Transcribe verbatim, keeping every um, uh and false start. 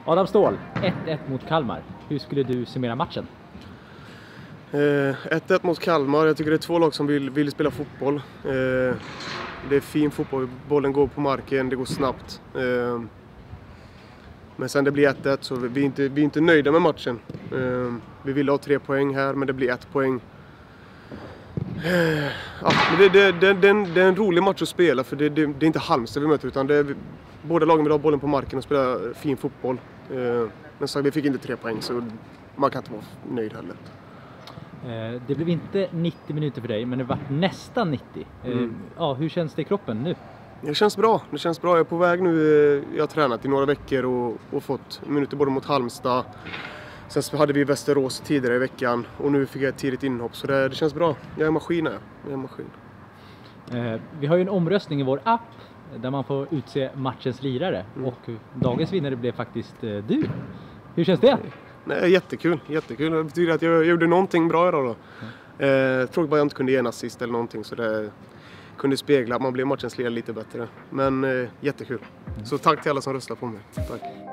Adam Ståhl, ett ett mot Kalmar. Hur skulle du summera matchen? ett ett mot Kalmar. Jag tycker det är två lag som vill, vill spela fotboll. Eh, det är fin fotboll. Bollen går på marken, det går snabbt. Eh, men sen det blir ett ett så vi är inte, vi är inte nöjda med matchen. Eh, vi vill ha tre poäng här, men det blir ett poäng. Eh, ja, men det, det, det, det, är en, det är en rolig match att spela, för det, det, det är inte Halmstad vi möter, utan det är, båda lagen vill ha bollen på marken och spela fin fotboll. Eh, men så vi fick inte tre poäng, så man kan inte vara nöjd heller. Det blev inte nittio minuter för dig, men det var nästan nittio. Mm. Ja, hur känns det i kroppen nu? Det känns bra. Det känns bra. Jag är på väg nu. Jag har tränat i några veckor och, och fått minuter både mot Halmstad. Sen hade vi Västerås tidigare i veckan och nu fick jag ett tidigt inhopp. Så det, det känns bra. Jag är maskin här. Jag är maskin. Eh, vi har ju en omröstning i vår app där man får utse matchens lirare. Mm. Och dagens vinnare blev faktiskt eh, du. Hur känns det? Nej, jättekul, jättekul. Det betyder att jag gjorde någonting bra idag då. Mm. Eh, tråkigt bara jag inte kunde ge en assist eller någonting, så det kunde spegla att man blev matchens lirare lite bättre. Men eh, jättekul. Mm. Så tack till alla som röstade på mig. Tack.